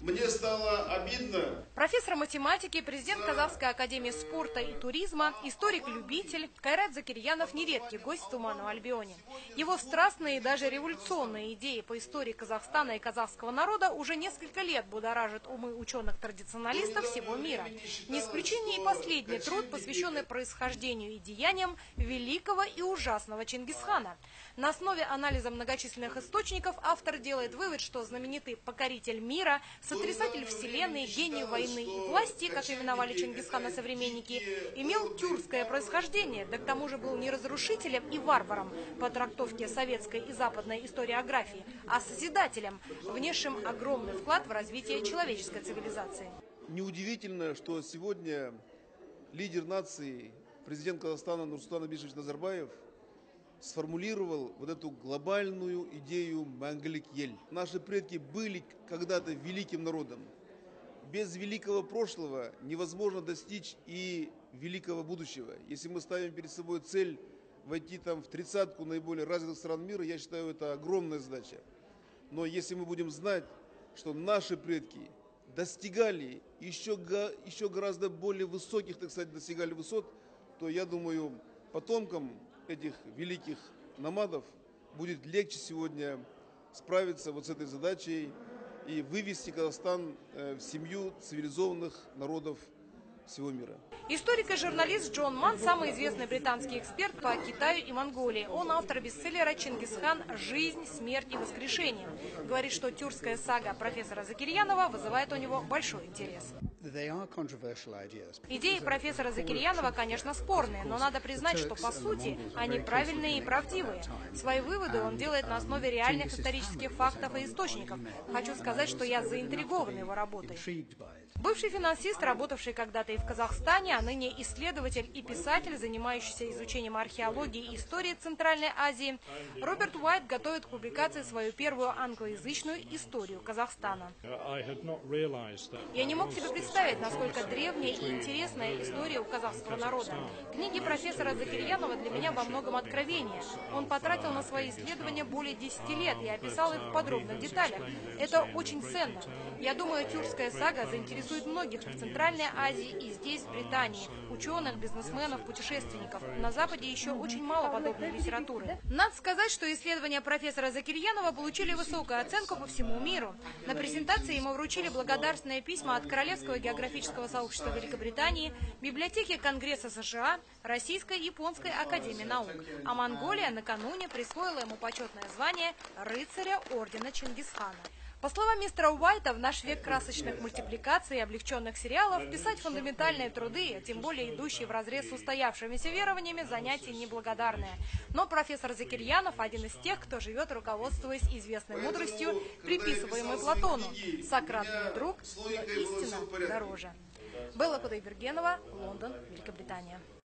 Мне стало обидно. Профессор математики, президент Казахской академии спорта и туризма, историк-любитель Кайрат Закирьянов – нередкий гость в Туманном Альбионе. Его страстные и даже революционные идеи по истории Казахстана и казахского народа уже несколько лет будоражат умы ученых-традиционалистов всего мира. Не исключение и последний труд, посвященный происхождению и деяниям великого и ужасного Чингисхана. На основе анализа многочисленных источников автор делает вывод, что знаменитый покоритель мира, сотрясатель вселенной, гений войны и власти, как именовали Чингисхана современники, имел тюркское происхождение, да к тому же был не разрушителем и варваром по трактовке советской и западной историографии, а созидателем, внесшим огромный вклад в развитие человеческой цивилизации. Неудивительно, что сегодня лидер нации, президент Казахстана Нурсултан Абишевич Назарбаев сформулировал вот эту глобальную идею «Мәңгілік ел». Наши предки были когда-то великим народом. Без великого прошлого невозможно достичь и великого будущего. Если мы ставим перед собой цель войти в тридцатку наиболее развитых стран мира, я считаю, это огромная задача. Но если мы будем знать, что наши предки достигали еще гораздо более высоких, так сказать, достигали высот, то я думаю, потомкам этих великих намадов будет легче сегодня справиться вот с этой задачей и вывести Казахстан в семью цивилизованных народов всего мира. Историк и журналист Джон Манн – самый известный британский эксперт по Китаю и Монголии. Он автор бестселлера «Чингисхан. Жизнь, смерть и воскрешение». Говорит, что тюркская сага профессора Закирьянова вызывает у него большой интерес. Идеи профессора Закирьянова, конечно, спорные, но надо признать, что по сути они правильные и правдивые. Свои выводы он делает на основе реальных исторических фактов и источников. Хочу сказать, что я заинтригован его работой. Бывший финансист, работавший когда-то и в Казахстане, а ныне исследователь и писатель, занимающийся изучением археологии и истории Центральной Азии, Роберт Уайт готовит к публикации свою первую англоязычную историю Казахстана. Я не мог себе представить, насколько древняя и интересная история у казахского народа. Книги профессора Закирьянова для меня во многом откровение. Он потратил на свои исследования более 10 лет и описал их в подробных деталях. Это очень ценно. Я думаю, тюркская сага заинтересует многих в Центральной Азии и здесь, в Британии, ученых, бизнесменов, путешественников. На Западе еще очень мало подобной литературы. Надо сказать, что исследования профессора Закирьянова получили высокую оценку по всему миру. На презентации ему вручили благодарственные письма от Королевского географического сообщества Великобритании, библиотеки Конгресса США, Российской и Японской академии наук. А Монголия накануне присвоила ему почетное звание рыцаря ордена Чингисхана. По словам мистера Уайта, в наш век красочных мультипликаций и облегченных сериалов писать фундаментальные труды, а тем более идущие вразрез с устоявшимися верованиями, занятие неблагодарное. Но профессор Закирьянов один из тех, кто живет, руководствуясь известной мудростью, приписываемой Платону. Сократ мне друг, но истина дороже. Белла Кудайбергенова, Лондон, Великобритания.